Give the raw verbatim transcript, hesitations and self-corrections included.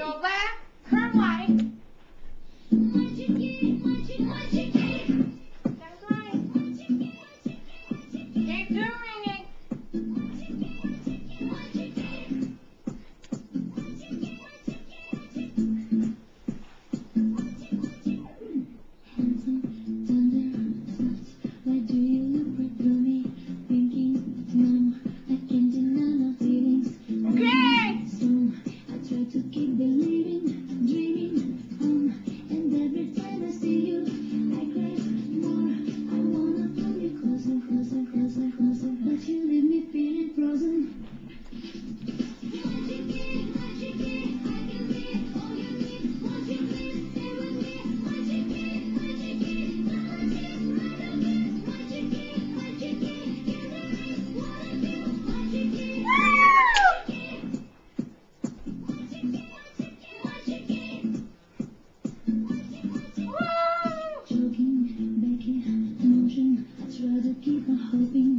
Go back, turn right. Malchik Gey, Malchik, Malchik Gey. That's right. Keep doing it. Handsome, tender, soft. Why do you look right through me? Thinking, no, I can't deny my feelings. Okay. So I try to keep believing, dreaming, um, and every time I see you, I crave more. I wanna pull you closer, closer, closer, closer, but you leave me feeling frozen. Malchik Gey, Malchik Gey, I can be all you need. Won't you please stay with me? Malchik Gey, Malchik Gey, Malchik, right again. Malchik Gey, Malchik Gey, can there is what I feel. Malchik Gey, Malchik Gey, Malchik Gey, Malchik Gey. Choking, begging, emotion. I try to keep on hoping.